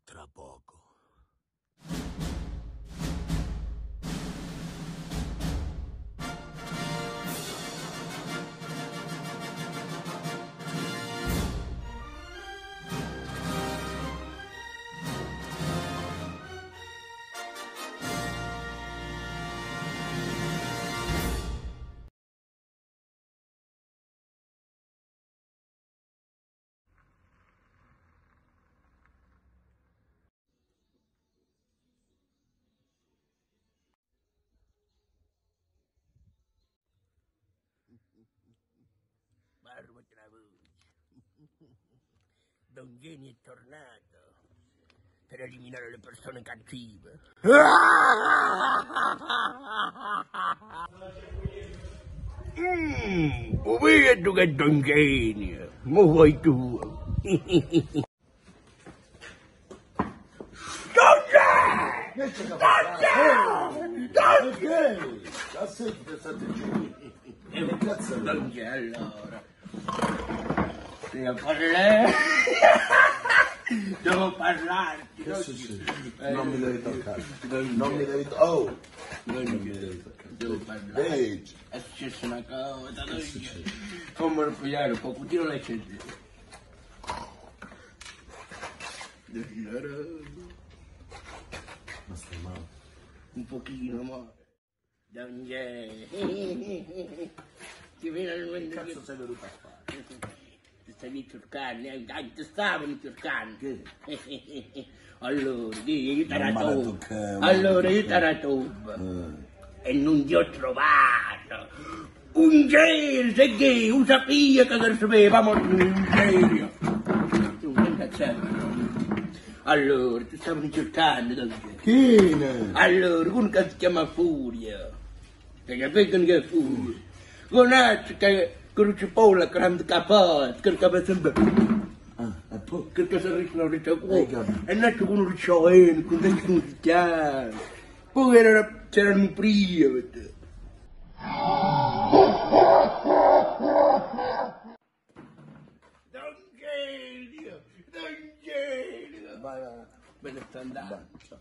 Tra poco. Barba tra voce. Don Genio è tornato per eliminare le persone cattive. Ho visto che è Don Genio, mo vuoi tu. Non c'è allora. Devo parlare. Devo parlarti. Non mi devi toccare. Non mi devi toccare. Oh! Non mi devi toccare. Devo parlare. È successa una cosa. Come pigliare un pochettino le cende. Ma stai male? Un pochino, amore. Don Genio. Ti viene Che cazzo sei venuto a fare? Ti stavi cercando, ti stavano cercando. Allora, io t'ho allora io t'ho e non ti ho trovato. Un genio, sai che? Un sapia che sapevamo un genio. Tu che cazzo? Allora, ti stavano cercando, Don Genio. Chi? Allora, uno che si chiama Furia. Che capiscono che è Furia. Un altro che c'è poi la grande capace, che è sempre... E poi? Che si ricorda qua. E un altro con un ricciolino, con dei cristiani. Poi c'erano prima, vedete. Don Genio! Vai, vai. Me ne sto andando. Ciao.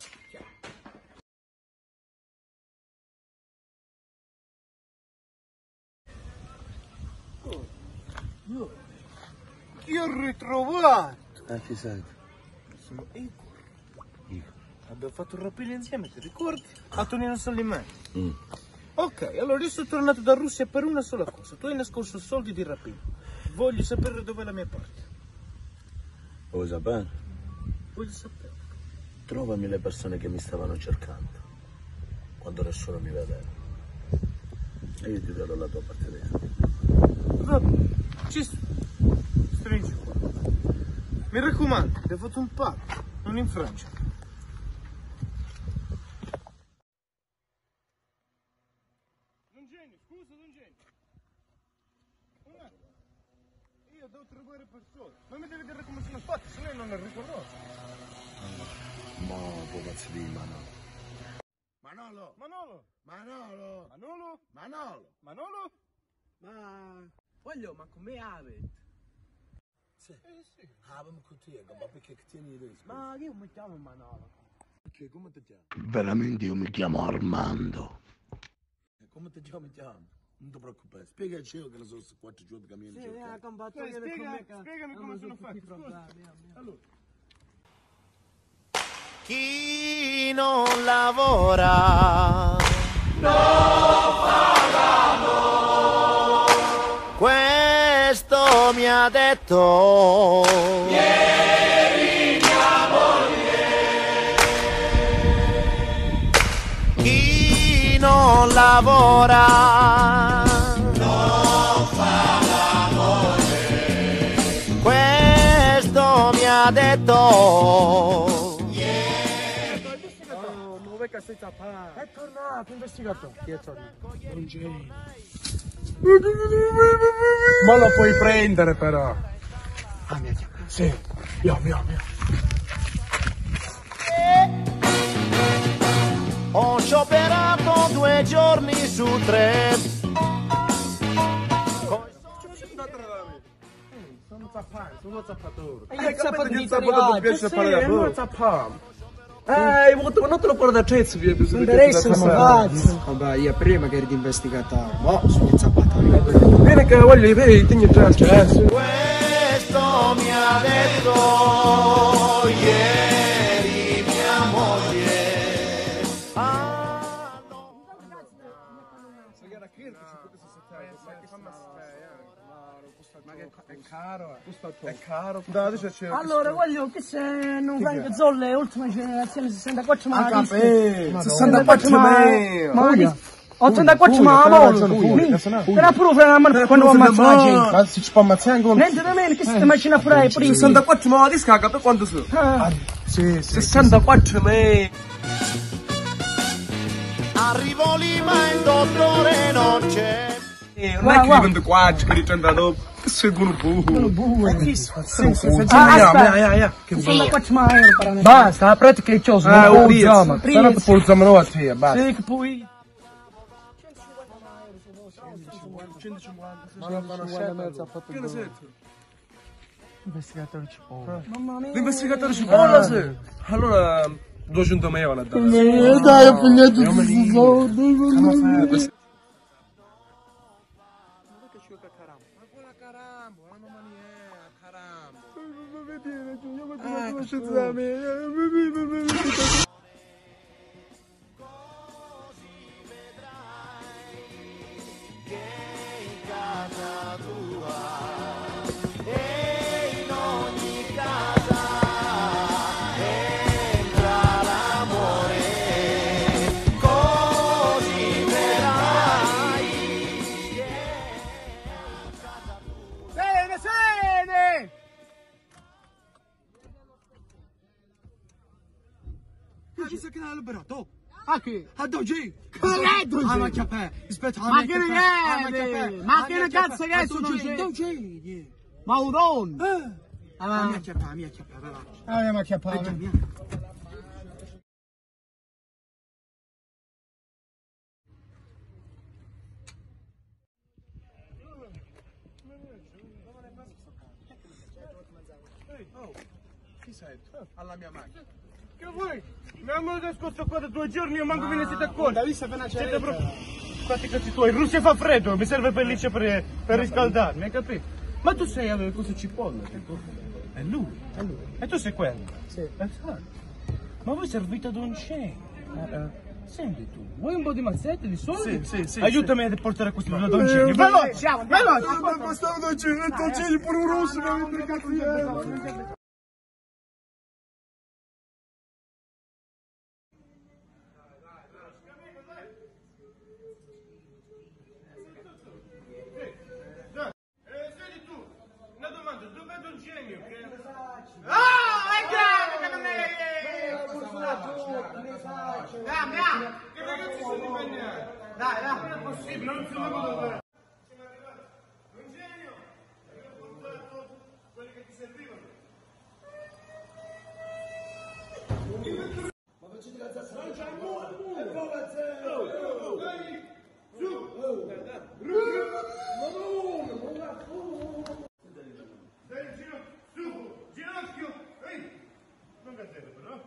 Ti ho ritrovato! Chi sei? Sono Igor. Abbiamo fatto un rapino insieme, ti ricordi? A Tonino Solimani. Ok, allora io sono tornato da Russia per una sola cosa. Tu hai nascosto soldi di rapino. Voglio sapere dov'è la mia parte. Vuoi sapere? Voglio sapere. Trovami le persone che mi stavano cercando quando nessuno mi vedeva. E io ti darò la tua parte dei soldi. Va bene, ci sto. Stringi qua. Mi raccomando, ti ho fatto un patto, non infrangere. Don Genio, scusa Don Genio. Un attimo. Io devo trovare persone. Non mi devi dire come sono fatto, se no non ne ricordo. Ma può cazzo di mano. Manolo! Manolo! Manolo! Manolo! Manolo! Ma voglio, ma come avete? Sì. Sì. Avem cu tine, ma perché tieni lì? Ma io mi chiamo Manolo. Perché come ti chiami? Veramente io mi chiamo Armando. Come ti chiami? Non ti preoccupare, spiegaci io che ne so se 4 giorni che mi vieni a cercare. Spiegami come sono fatti. Allora. Chi non lavora non fa l'amore. Questo mi ha detto ieri mia moglie. Chi non lavora non fa l'amore. Questo mi ha detto. È tornato, investigatore. Chi è tornato? Don Genio. Ma lo puoi prendere però. Ah, mia chiamata. Sì. Mio. Ho scioperato 2 giorni su 3. Sono zappare, sono zappatori. E io zappato di Zappato piace fare non zappare. Non te lo porto da cezzo, via. Non interessa questo cazzo. Vabbè, io prima che eri di investigatore, mo sono zappatori. Bene che voglio i veri, ti già il cesso. Questo mi ha detto ieri mia moglie. Ah, no. Ma che è caro, è caro. Dai, c'è. Allora, voglio che se non fai che zolle, ultima generazione 64 ma Ah, 64 ma 84 ma però pure frena quando ammazza la gente. Ma si ci può ammazzare ancora? Niente da meno che si macchina frei prima. 64 ma di scacca per quanto sono? Sì, 64 ma. Arrivo lì ma il dottore non c'è. Non è che li vendo qua, che li tenda dopo. Che seguono buio. Che 64 ma euro per me. Basta, la pratica è ciò, Ah, non un usiamo. però ti portiamo noi a te, basta. Sì, che poi 150. Investigatore ci può. mamma mia. L'investigatore ci parla, sì. Allora, 200 me vanno a dare. Dai, ho finito tutti i soldi. Chi sa che l'ha liberato? A che? A Doji! Corretto! Ma che fai? Aspetta, Ma che ne Ma che ne cazzo che è successo? Doji! Maudon! La mia chiappa, veloce. Ma che palle. Chi sei? Alla mia macchina. Che vuoi? Mi hanno nascosto qua da 2 giorni e manco ve ne siete accorti. Siete proprio... Quanti cazzi tuoi? In Russia fa freddo, mi serve pelliccia per riscaldarmi, hai capito? Ma tu sei questo cipolla? È lui? E tu sei quello? Sì. Ma voi servite ad un scemo. Senti tu, vuoi un po' di mazzette, di soldi? Sì. Aiutami a portare questi due doncini. Veloce! Ma bastava doncini pure un russo, non mi cazzo. Senti tu, una domanda, dov'è Don Genio? Che ragazzi sono impegnati? Dai, non è possibile, non sono venuto. Don Genio, abbiamo portato quelli che ti servivano. Ginocchio, ehi, non gazzetta però.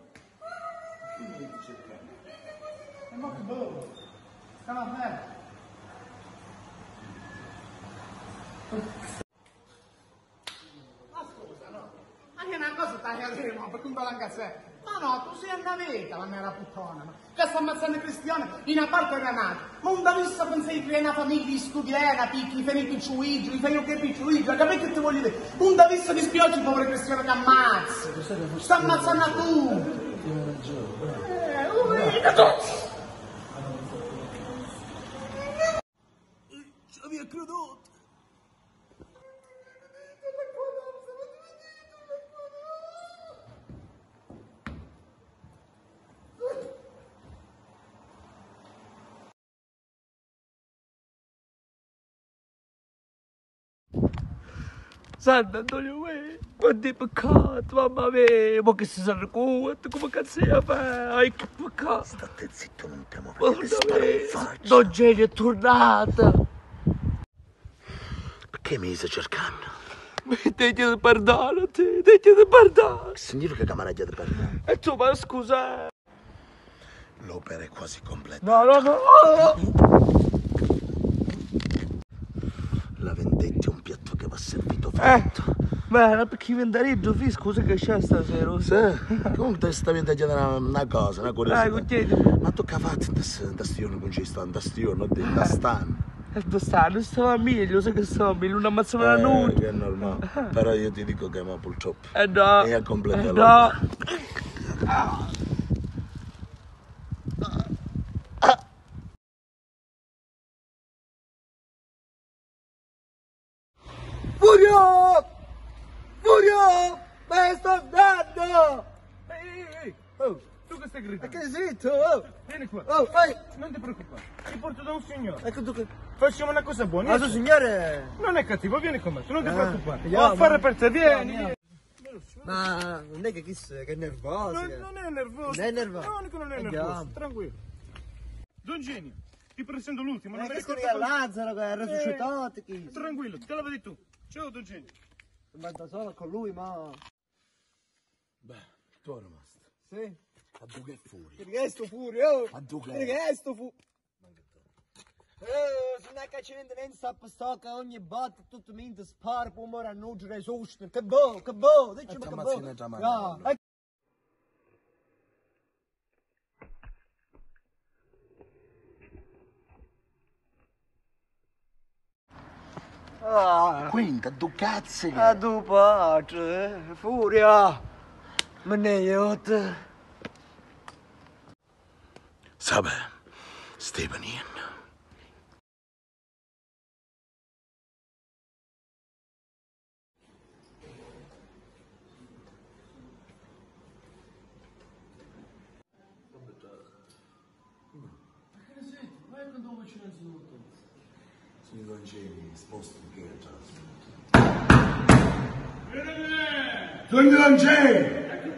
È molto bello. Stava bene. Ma scusa, no? Ma che una cosa stai a dire, ma perché un balancazzè? Ma no, tu sei una vita, la mera puttana, ma che sta ammazzando i cristiani in una parte granata. Ma un da vista pensai che una famiglia di studiera, picchi, fai picciuigi, fai che picciuigi, capite che ti voglio dire? Un da vista mi spiace il povero cristiano che ammazza. Sta ammazzando tu. Ce l'aveva creduto. Sant'Antonio, quanti peccati, mamma mia, ma che si sanno conto, come cazzo è fare? Che peccato! State zitto, non ti muovere, ti sparo in faccia. Don Genio è tornato! Perché mi stai cercando? Ti chiedo perdono, ti chiedo perdono. Che significa che mi ha chiesto perdono? E tu, ma scusa. L'opera è quasi completa. No. La vendetta è un piatto che va servito freddo. Beh, perché vendareggio fisco, scusa che c'è stasera. Sì, comunque ti stavi a chiedere una cosa, una curiosità. chiedi. Ma tu che hai fatto in tastione con ci sta in tastione, non in tastano? Non stava meglio, sai che stava meglio, non ammazzava la nuda. Che è normale. Però io ti dico che ma purtroppo No. è completa No. Furio! Me sto andando! Ehi! Oh, tu che stai gridando? Che zitto! Oh! Vieni qua. Oh, vai! Non ti preoccupare, ti porto da un signore. Ecco tu che... Facciamo una cosa buona. Ma suo signore... Non è cattivo, vieni con me, tu non ti preoccupare. andiamo. Ho a fare per te, vieni. Ma non è che che è nervoso? Non è nervoso. Non è nervoso. No, Nico non è Andiamo. nervoso, tranquillo. Don Genio, ti presento l'ultimo. non Questo ricordo è Lazzaro che è resuscitato. Tranquillo, te la vedi tu. Ciao Don Genio. Ma da solo con lui, ma... Beh, tu è rimasto. Sì. Ma tu che furia? Perché sto furio? Ma tu che... Perché sto furio? Se non è che ci vende niente sta pastocca ogni botta tutto mente spara poi muore a nuggere e sosta. Che boh, dici ma che Mazzina già boh. mangiato. Quinta, tu cazzo che... A tu padre, furia. Ma ne aiuta. Sabe, Stevenien. Sono i Vangeli, sposto che è già. Sono i Vangeli!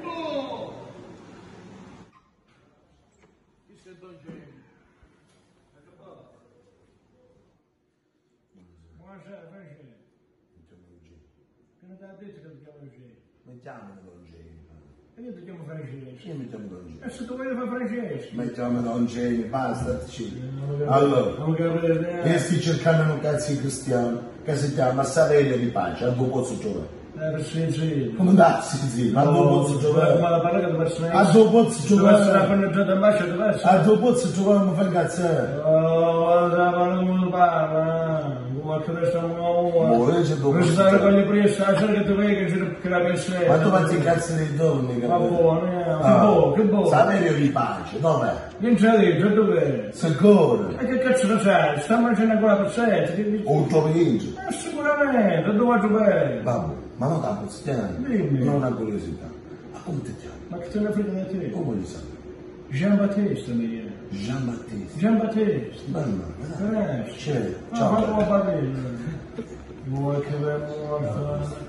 Buonasera, Francesco. Che non ti ha detto che ti chiamo Francesco? Mettiamolo Vangeli. E io ti chiamo Francesco. Io mettiamo Vangeli. E se tu vuoi fare Francesco? Mettiamo Vangeli, basta, ci. Non Allora, capire. io sto cercando un cazzo di cristiano che si chiama Savella di Pace, a due posso giocare. Sì. Come andassi così? A due posso giocare. Ma la parola che persone. A due posso giocare. La panneggiata in bacia diversa. A due posso giocare, mi fa il cazzo. Oh, guarda, non parla. Qualche resta Oh, io c'è due non posso stare con giocare. le prese, la sera che tu vedi che la pensi. Ma tu fatti il cazzo dei donne, Ma capito? buono, che buono. Saverio di Pace, dov'è? Non c'è detto, dov'è? Sicuro. E che cazzo ne sai? Sta mangiando ancora per sé? O il tuo pomeriggio. Sicuramente, dove vai bene? Babbo, ma non da quotidiano. Dimmi. Non una curiosità. Ma come ti chiami? Ma che te ne frega da te? Come li sai? Jean Battista mi viene. Gian Battista. Jean Battista. Bello, c'è. Ma Ciao. come va bene? Vuoi che venga morto?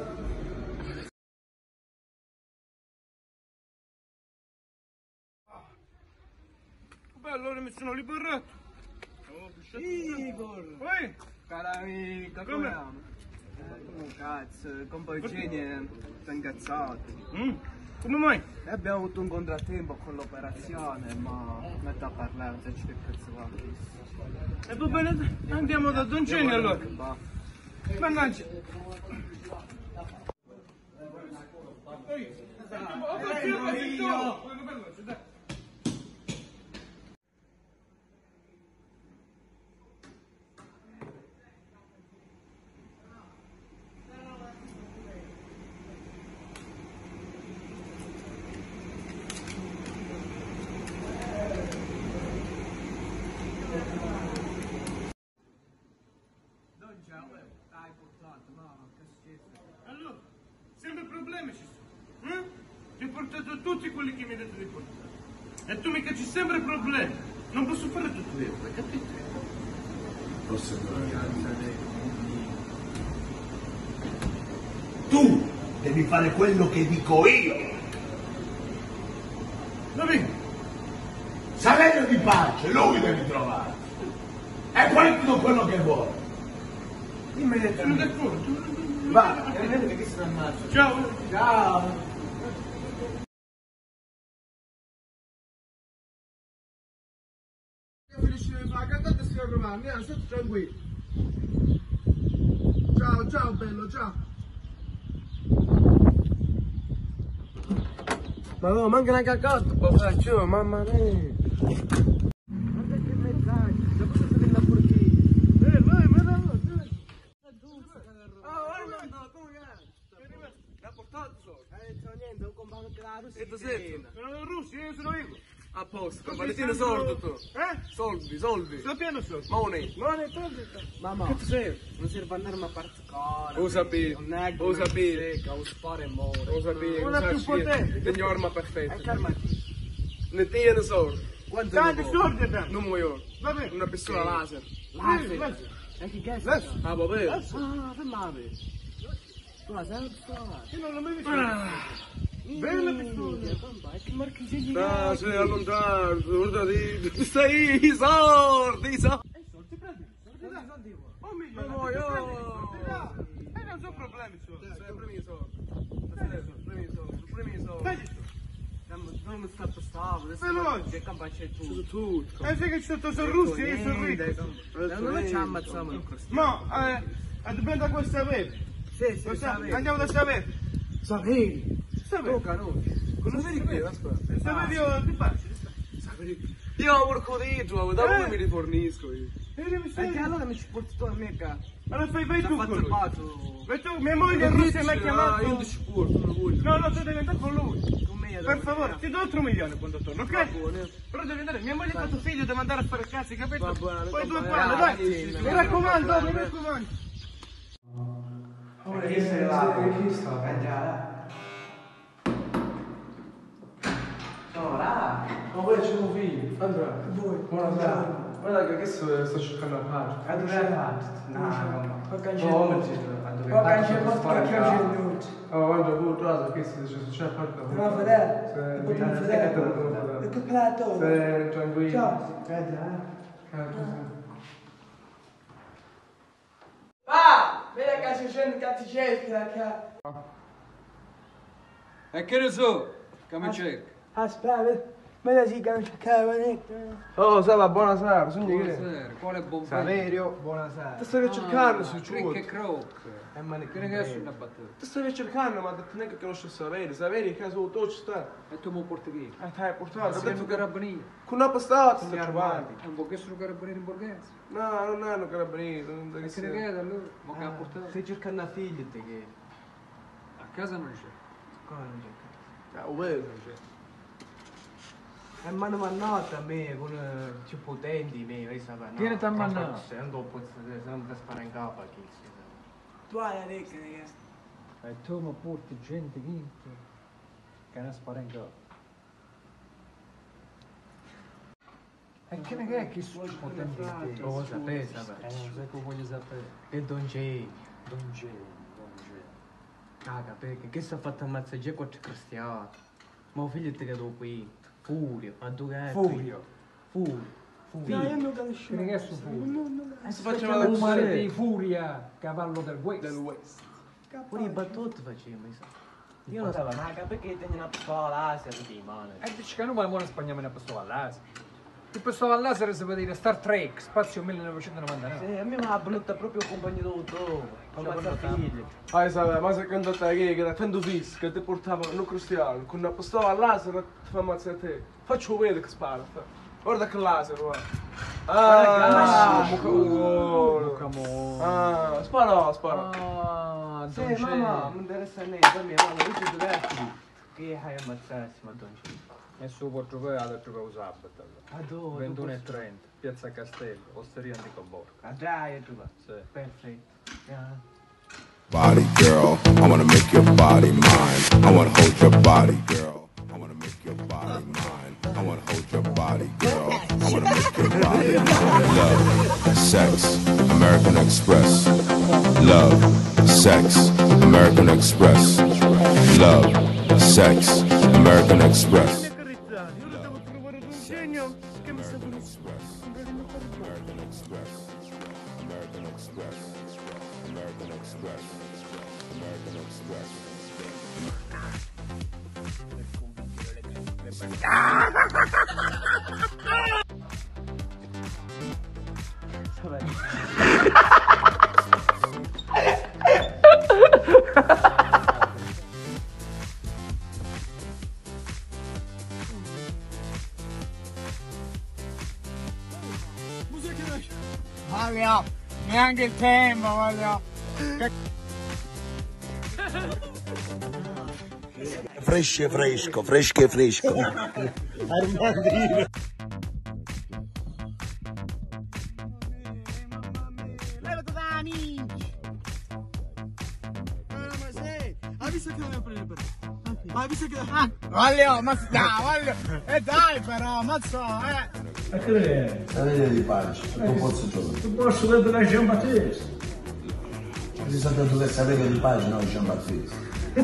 Beh, allora mi sono liberato. Igor! Poi? Cara amica, come amo? Cazzo, con Eugenia sta incazzato. Come mai? Abbiamo avuto un contrattempo con l'operazione, ma metà a parlare, se ci che cazzo va. E va bene, andiamo da Don Genio allora. Mannaggia. Allora, sempre problemi ci sono. Ti ho portato tutti quelli che mi hai detto di portare. E tu mi cacci sempre problemi. Non posso fare tutto io, hai capito? Posso tu devi fare quello che dico io. Va bene. Saverio di Pace, lui devi trovare. E poi tutto quello che vuole. Sono d'accordo. Va, vedete che si ammazza. Ciao. Ciao. Finisce la cantata e si va a provare, andiamo, stai tranquillo. Ciao, ciao bello, ciao. Ma no, manca una cacata, poi faccio, mamma mia. Guarda che messaggio, dopo che stai nella portiera. Vai, ma no, L'ha portato solo. niente, non compagno che la Russia. E tu sei? Sono russi, io sono io. A posto, Valentino soldi tu. Eh? Soldi. Sto pieno soldi. Money. Mamma, Che tu sei? non serve andare a partecipare. Lo sapevi, lo sapevi. Lo sparo e muore. Lo sapevi, Non è più potente. Tegli arma perfetta. E calmati. Ne tieni soldi. Quanto Tanti ne soldi tanti. Non muoio. Va bene. Una pistola laser. Laser. E che cazzo? Ah, va bene. Ah, fermate. Tu la sai pistola? Io non l'ho mai visto. Bella pistola. E che marchingegli No, sei allontanato, guardati. Stai i sordi, i sordi. Soldi prendi. Soldi dai. Oh mio Ma Dio. muoio. Non sono problemi soldi. Premi i soldi. Premi i soldi, premi i soldi. Dai soldi. Non mi sta pistola, adesso Veloce. che campa c'è tu. Tutto. Sai che sotto sono russi e io sono ricco. Non ci ammazziamo in questo. Ma, dobbiamo andare a questa verde. Sì, Andiamo da Saveri. Saperi. Saveri. Cosa vedi? Aspetta. Saveri io ti faccio. Io lavoro con dietro, da voi mi rifornisco io. E che allora mi ci porti tu a me qua? Allora fai tu con lui. Fatto. Vai tu, mia moglie russia mi ha chiamato. Io ti ci porto, non voglio. No, tu devi andare con lui. Con me Per favore, ti do altro milione quando torno, ok? buono. Però devi andare, mia moglie ha tuo figlio, deve andare a fare cazzi, capito? Va buono, Poi due va palle, buono, dai! sì, Mi raccomando, mi raccomando! Ora che sei là? Chi sta? Già. No, là. Ma voi c'è un figlio. Andrea. Voi. Buonasera. Guarda che sto cercando a fare. A dove hai fatto? No, Oh, quando tu trovi che si c'è fatto. Non vedere, non vedere. Che plato? Sei tranquillo. Ciao. Va! Vedi che c'è gente che ti cerca. E che ne so? Che mi cerca? Aspetta, me la si che non cercava niente. Oh, Sava, buonasera. Sogni che? Buonasera, quale buon Saverio, buonasera. Ti stavi cercando su ciò. Che croc. Che ne è una battuta? Ti stavi cercando, ma ha detto neanche che conosce Saverio. Saverio che su tu ci sta. E tu mi portoghese. Ti hai portato. Sei un carabiniere. Con una postata ti armati. È un po' che sono carabinieri in borghese. No, non hanno carabinieri. E che ne chiede allora? Ma che ha portato? Stai cercando una figlia te che? A casa non c'è. Come non c'è? Ho vedo. E mi hanno mandato a me con più potenti me, vai sapere. Tieni te a mannare. Se non dopo se non ti spara in capo a chi si sa. Tu hai la tecnica. E tu mi porti gente che ne spara in capo. E che ne è che sono potenti di te? Lo sapete, Sai che voglio sapere. E Don Jay. Don Geo. Caga, perché che sta fatto ammazzare già quattro cristiani? Ma un figlio ti vedo qui. Furio, ma dove è? Furio. Furio. No, io non conosco. Che ne è su Furio? Si faceva la Un mare cucina di furia, cavallo del West. del West. Pure i battuti facevamo, sa. Io non sapevo, ma perché tieni una pistola laser di mano? E dici che non vuole buona spagnolo una pistola a laser. Il pistola a laser si vede dire Star Trek, spazio 1999. Sì, a me mi ha venuto proprio il compagno d'autore. Come mazza figlio. Ma secondo te che da tanto fisso che ti portava un cristiano con una pistola a laser ti fa ammazzare te? Faccio vedere che spara. Guarda che laser, guarda. Spara. Ah, Sì, Don mamma, non interessa niente, per me, mamma, io ci devo essere. Che hai ammazzarsi, ma Don Jay? E su porto poi alla giocare sabato. A dove? 21:30, Piazza Castello, Osteria Antico Borgo. A Gaia, tu va. Sì. Perfetto. Body girl, I wanna make your body mine. I wanna hold your body girl. I wanna make your body mine. I wanna hold your body girl. I wanna make your body mine. Love, sex, American Express. Love, sex, American Express. Love, sex, American Express. Io devo trovare un genio che mi sa American Express. American Express. American Express. American Express. Voglio, neanche il tempo, voglio. Fresco e fresco, fresco e fresco. Armandino. Levati da amici. Ma sei, hai visto che volevo prendere per te? Hai visto che... Voglio, ma voglio. Dai però, mazzo, Ma che è? La veglia di pace, non posso giocare. Tu posso vedere la Jean Battista. Si sa che tu che sapete di pace, no, Jean Battista.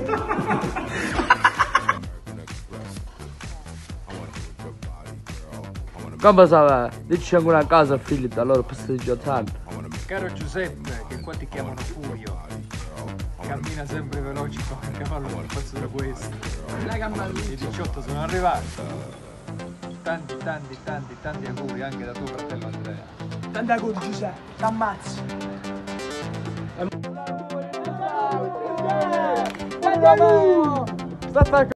Come sa, dici ancora a casa figli da loro per 18 anni. Caro Giuseppe, che qua ti chiamano Furio, cammina sempre veloce come un cavallo per forza da questo. I 18 sono arrivati. Tanti auguri anche da tuo fratello Andrea. Tanti auguri Giuseppe, t'ammazzo. Tanti auguri!